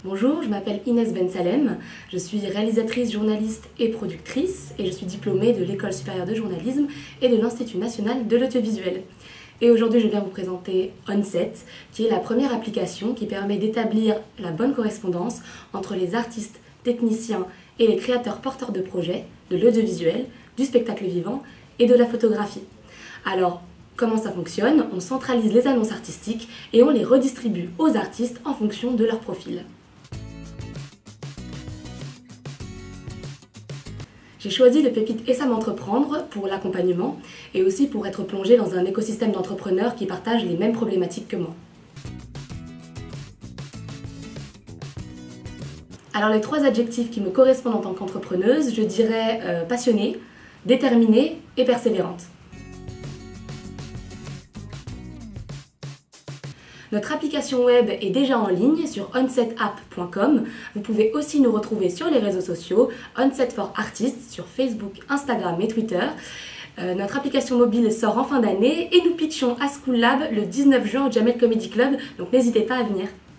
Bonjour, je m'appelle Inès Ben Salem, je suis réalisatrice, journaliste et productrice et je suis diplômée de l'École supérieure de journalisme et de l'Institut national de l'audiovisuel. Et aujourd'hui, je viens vous présenter Onset, qui est la première application qui permet d'établir la bonne correspondance entre les artistes, techniciens et les créateurs porteurs de projets, de l'audiovisuel, du spectacle vivant et de la photographie. Alors, comment ça fonctionne? On centralise les annonces artistiques et on les redistribue aux artistes en fonction de leur profil. J'ai choisi le Pépite et Sam Entreprendre pour l'accompagnement et aussi pour être plongée dans un écosystème d'entrepreneurs qui partagent les mêmes problématiques que moi. Alors les 3 adjectifs qui me correspondent en tant qu'entrepreneuse, je dirais passionnée, déterminée et persévérante. Notre application web est déjà en ligne sur onsetapp.com. Vous pouvez aussi nous retrouver sur les réseaux sociaux, Onset for Artists sur Facebook, Instagram et Twitter. Notre application mobile sort en fin d'année et nous pitchons à School Lab le 19 juin au Jamel Comedy Club, donc n'hésitez pas à venir.